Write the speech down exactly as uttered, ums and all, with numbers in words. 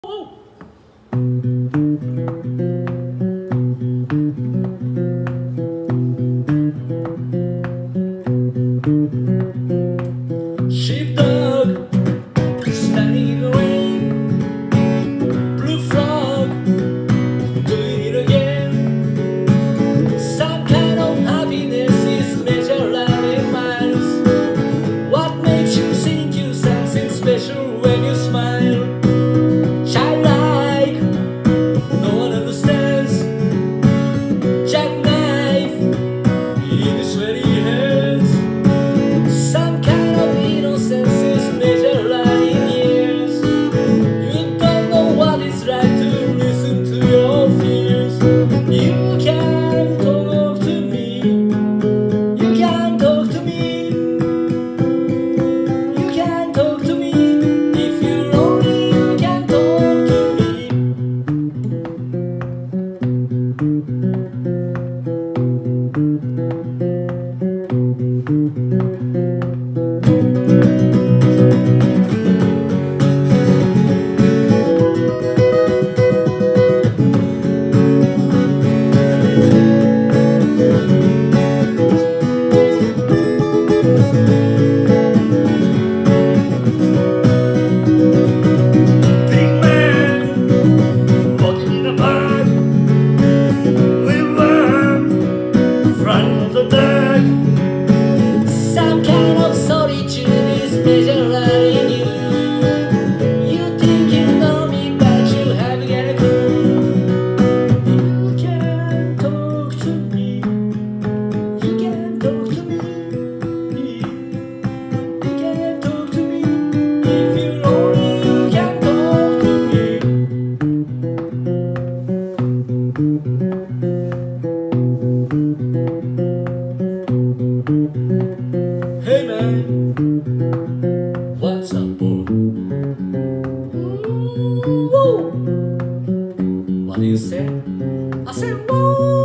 Sheepdog standing in the rain, blue frog doing it again. Some kind of happiness is measured in miles. What makes you think you something special when you smile? Childlike, no one understands. Jackknife in his sweaty hands. Some kind of innocence is measured in years. You don't know what it's like to listen to your fears. You can talk to me. You can talk to me. You can talk to me. If you're lonely, you can talk to me. Some kind of solitude is measured in you. You think you know me, but you haven't got a clue. You can talk to me. You can talk to me. You can talk to me. If you're lonely, you can talk to me. Hey man, what's up, boy? Woo! What do you say? I said, woo!